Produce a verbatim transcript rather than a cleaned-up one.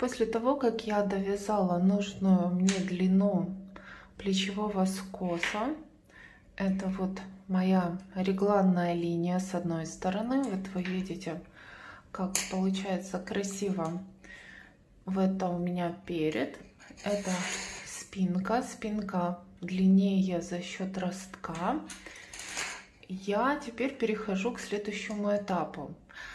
После того, как я довязала нужную мне длину плечевого скоса, это вот моя регланная линия с одной стороны, вот вы видите, как получается красиво. В это у меня перед, это спинка, спинка длиннее за счет ростка. Я теперь перехожу к следующему этапу.